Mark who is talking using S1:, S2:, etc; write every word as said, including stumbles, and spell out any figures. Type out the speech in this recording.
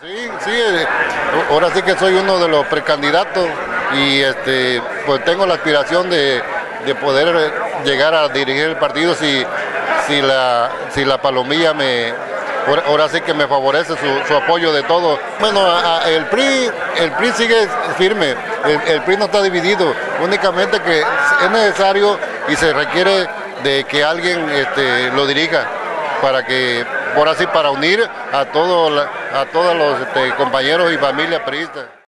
S1: Sí, sí, eh, ahora sí que soy uno de los precandidatos y este, pues tengo la aspiración de, de poder llegar a dirigir el partido si, si, la, si la palomilla me, ahora sí que me favorece su, su apoyo de todo. Bueno, a, a, el P R I, el P R I sigue firme, el, el P R I no está dividido, únicamente que es necesario y se requiere de que alguien este, lo dirija para que, por así, para unir a todos a todos los este, compañeros y familias priistas.